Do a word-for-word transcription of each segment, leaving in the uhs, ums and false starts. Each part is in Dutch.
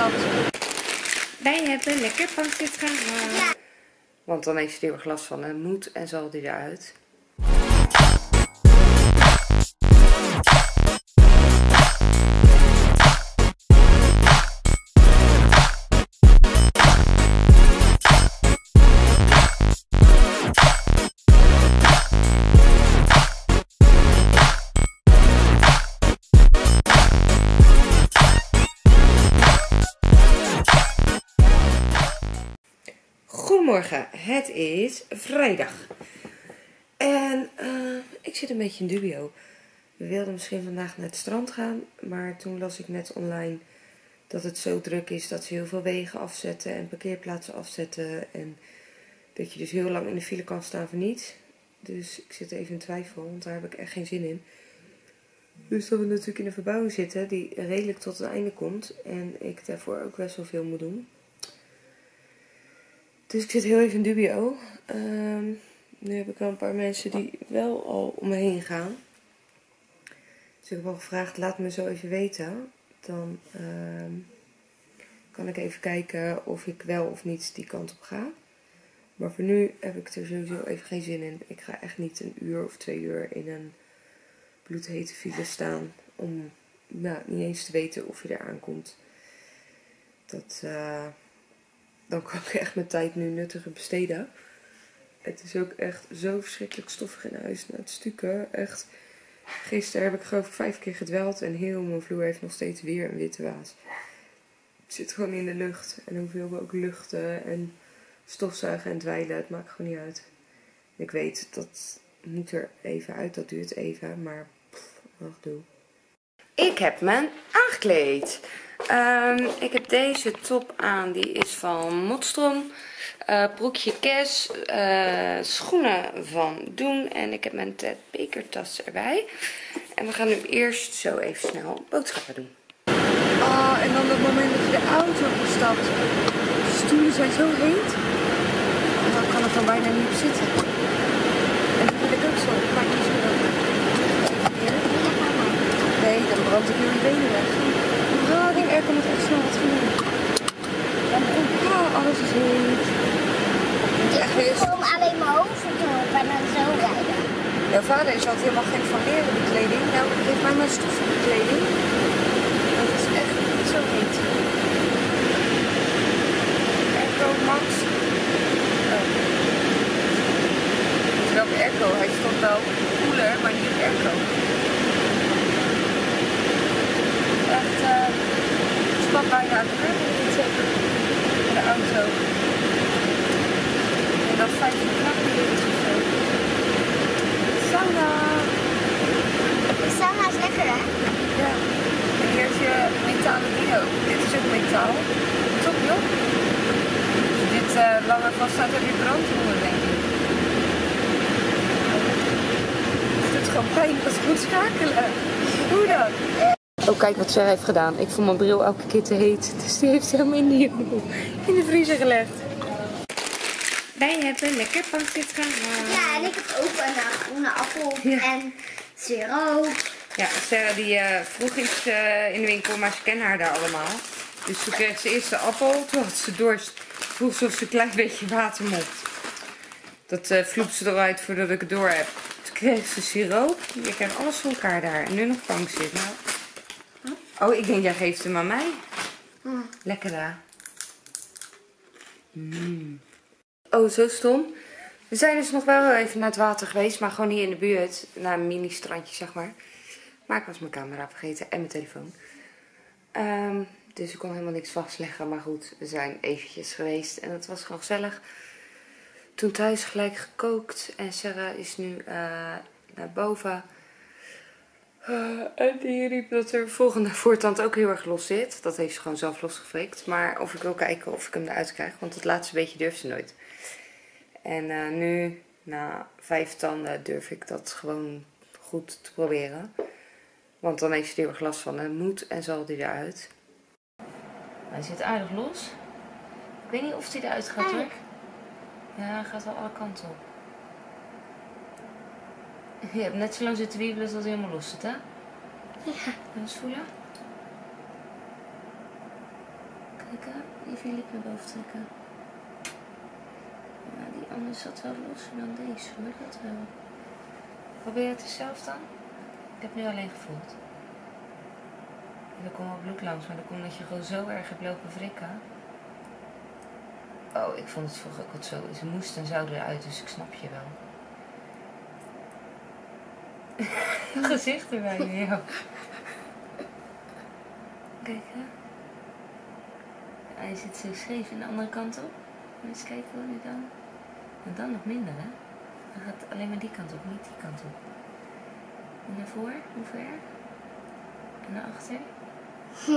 opgestapt. Wij hebben lekker pancit gehad. Ja. Want dan heeft hij er glas van en moet en zal die eruit. Goedemorgen, het is vrijdag. En uh, ik zit een beetje in dubio. We wilden misschien vandaag naar het strand gaan, maar toen las ik net online dat het zo druk is dat ze heel veel wegen afzetten en parkeerplaatsen afzetten. En dat je dus heel lang in de file kan staan voor niets. Dus ik zit even in twijfel, want daar heb ik echt geen zin in. Dus dat we natuurlijk in een verbouwing zitten die redelijk tot het einde komt. En ik daarvoor ook best wel veel moet doen. Dus ik zit heel even in dubio. Um, nu heb ik wel een paar mensen die wel al om me heen gaan. Dus ik heb al gevraagd, laat me zo even weten. Dan um, kan ik even kijken of ik wel of niet die kant op ga. Maar voor nu heb ik er sowieso even geen zin in. Ik ga echt niet een uur of twee uur in een bloedhete file staan. Om nou, niet eens te weten of je er aankomt. Dat... Uh, Dan kan ik echt mijn tijd nu nuttiger besteden. Het is ook echt zo verschrikkelijk stoffig in huis na het stukken. Echt. Gisteren heb ik geloof ik vijf keer gedweld. En heel mijn vloer heeft nog steeds weer een witte waas. Het zit gewoon in de lucht. En hoeveel we ook luchten en stofzuigen en dweilen. Het maakt gewoon niet uit. Ik weet, dat moet er even uit. Dat duurt even. Maar pff, wat doe. Ik heb me aangekleed. Um, ik heb deze top aan, die is van Motstrom, uh, broekje Kes, uh, schoenen van Doen en ik heb mijn Ted bekertas erbij. En we gaan nu eerst zo even snel boodschappen doen. Oh, en dan dat moment dat je de auto opstapt. De stoelen zijn zo heet. En dan kan het dan bijna niet op zitten. En dat wil ik ook zo, maar niet zo leuk. Nee, dan brand ik jullie benen weg. Oh, die airco moet echt snel wat gaan doen. Oh, alles is heet. Ik wil gewoon alleen mijn hoofd erop en dan zo rijden. Jouw vader is altijd helemaal gek van leren de kleding. Nou, geef mij maar stoffige kleding. Dat is echt niet zo heet. Airco Max. Oh. Welke airco? Hij stond wel koeler, maar niet airco. Echt, uh, het spat bijna uit de rug in de auto. En dat vijftien graden is of zo. Sauna. De sauna is lekker, hè? Ja. En hier is je metalen dino. Dit is ook metaal. Top, joh. Als dit uh, langer vaststaat, heb je brandwonden, denk ik. Het doet gewoon pijn als ik moet schakelen. Hoe dan? Oh, kijk wat Sarah heeft gedaan. Ik vond mijn bril elke keer te heet. Dus die heeft hem in, die, in de vriezer gelegd. Wij hebben lekker pancit gehad. Ja, en ik heb ook een uh, groene appel ja. en siroop. Ja, Sarah die uh, vroeg iets uh, in de winkel, maar ze kennen haar daar allemaal. Dus toen kreeg ze eerst de appel. Toen had ze dorst. Vroeg ze of ze een klein beetje water mocht. Dat uh, vloep ze eruit voordat ik het door heb. Toen kreeg ze siroop. Je krijgt alles voor elkaar daar. En nu nog pancit. Nou... Oh, ik denk jij geeft hem aan mij. Hmm. Lekker daar. Mm. Oh, zo stom. We zijn dus nog wel even naar het water geweest, maar gewoon hier in de buurt. Naar een mini-strandje, zeg maar. Maar ik was mijn camera vergeten en mijn telefoon. Um, dus ik kon helemaal niks vastleggen. Maar goed, we zijn eventjes geweest en het was gewoon gezellig. Toen thuis gelijk gekookt en Sarah is nu uh, naar boven. Uh, en die riep dat er volgende voortand ook heel erg los zit. Dat heeft ze gewoon zelf losgefrikt. Maar of ik wil kijken of ik hem eruit krijg. Want het laatste beetje durft ze nooit. En uh, nu, na vijf tanden, durf ik dat gewoon goed te proberen. Want dan heeft ze er heel erg last van. En moet en zal die eruit. Hij zit aardig los. Ik weet niet of hij eruit gaat hoor. Ja, hij gaat wel alle kanten op. Je hebt net zo lang zitten wiebelen tot hij helemaal los zit, hè? Ja. Wil je eens voelen? Kijk, hè? Even je lip naar boven trekken. Ja, die andere zat wel losser dan deze hoor, dat wel. Probeer het eens zelf dan? Ik heb nu alleen gevoeld. En er komt wel bloed langs, maar dat komt omdat je gewoon zo erg hebt lopen wrikken. Oh, ik vond het vroeger ook wat zo. Ze moest en zouden eruit, dus ik snap je wel. Gezicht erbij, joh. Kijk, hè. Hij zit zo scheef in de andere kant op. Eens kijken hoe die dan... En dan nog minder, hè. Dan gaat alleen maar die kant op, niet die kant op. En naar voor, hoe ver? En naar achter. Hm.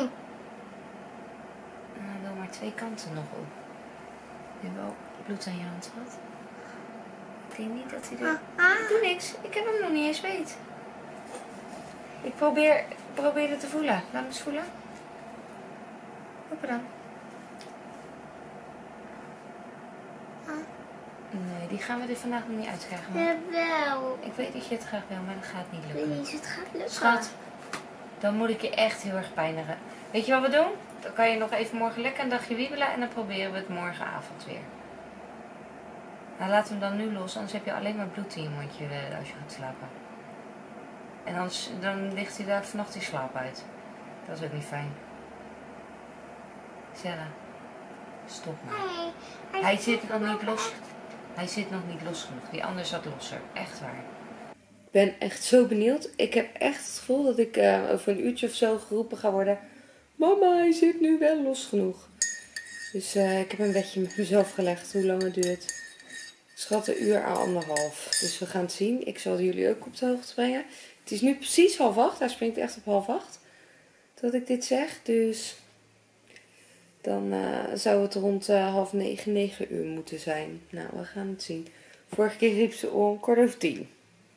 En hij wil maar twee kanten nog op. Je hebt wel bloed aan je hand gehad. Ik denk niet dat hij er... Ik doe niks. Ik heb hem nog niet eens weet. Ik probeer, probeer het te voelen. Laat me eens voelen. Hoppa dan. Nee, die gaan we er vandaag nog niet uitkrijgen. Maar... Jawel. Ik weet dat je het graag wil, maar dat gaat niet lukken. Please, het gaat lukken. Schat, dan moet ik je echt heel erg pijnigen. Weet je wat we doen? Dan kan je nog even morgen lekker een dagje wiebelen en dan proberen we het morgenavond weer. Nou, laat hem dan nu los, anders heb je alleen maar bloed in je mondje uh, als je gaat slapen. En anders, dan ligt hij daar vannacht in slaap uit. Dat is ook niet fijn. Sarah, stop maar. Nee, hij, Hij zit nog niet los. Hij zit nog niet los genoeg. Die ander zat losser. Echt waar. Ik ben echt zo benieuwd. Ik heb echt het gevoel dat ik uh, over een uurtje of zo geroepen ga worden. Mama, hij zit nu wel los genoeg. Dus uh, ik heb een bedje met mezelf gelegd. Hoe lang het duurt. Schat een uur aan anderhalf. Dus we gaan het zien. Ik zal jullie ook op de hoogte brengen. Het is nu precies half acht. Hij springt echt op half acht. Dat ik dit zeg. Dus dan uh, zou het rond uh, half negen, negen uur moeten zijn. Nou, we gaan het zien. Vorige keer riep ze om kwart over tien.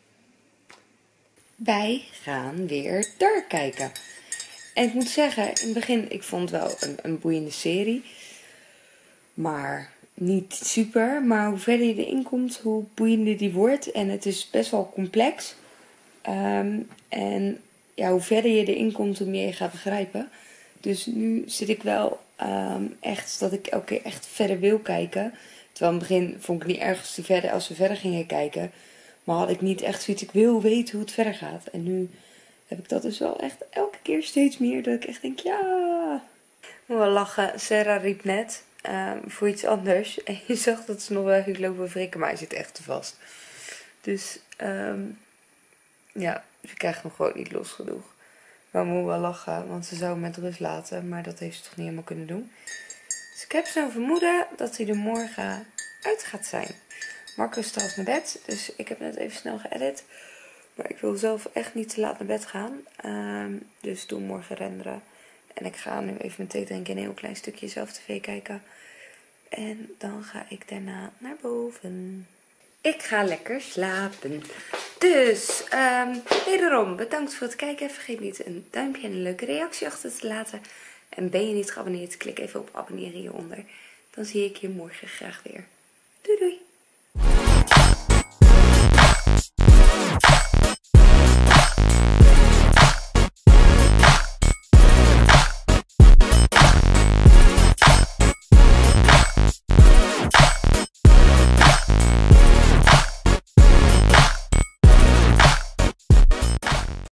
Wij gaan weer Dark kijken. En ik moet zeggen, in het begin, ik vond het wel een, een boeiende serie. Maar niet super. Maar hoe verder je erin komt, hoe boeiender die wordt. En het is best wel complex. Um, en ja, hoe verder je erin komt, hoe meer je gaat begrijpen. Dus nu zit ik wel um, echt dat ik elke keer echt verder wil kijken. Terwijl in het begin vond ik het niet erg als, die verder, als we verder gingen kijken. Maar had ik niet echt zoiets, ik wil weten hoe het verder gaat. En nu heb ik dat dus wel echt elke keer steeds meer. Dat ik echt denk, ja. Ik moet wel lachen. Sarah riep net um, voor iets anders. En je zag dat ze nog wel heeft lopen wrikken, maar hij zit echt te vast. Dus um, ja, ze krijgt hem gewoon niet los genoeg. Maar we moeten wel lachen, want ze zou hem met rust laten. Maar dat heeft ze toch niet helemaal kunnen doen. Dus ik heb zo'n vermoeden dat hij er morgen uit gaat zijn. Marco is trouwens naar bed, dus ik heb net even snel geëdit. Maar ik wil zelf echt niet te laat naar bed gaan. Um, dus doe morgen renderen. En ik ga nu even mijn thee drinken en een heel klein stukje zelf tv kijken. En dan ga ik daarna naar boven. Ik ga lekker slapen. Dus, um, wederom bedankt voor het kijken. Vergeet niet een duimpje en een leuke reactie achter te laten. En ben je niet geabonneerd, klik even op abonneren hieronder. Dan zie ik je morgen graag weer. Doei doei!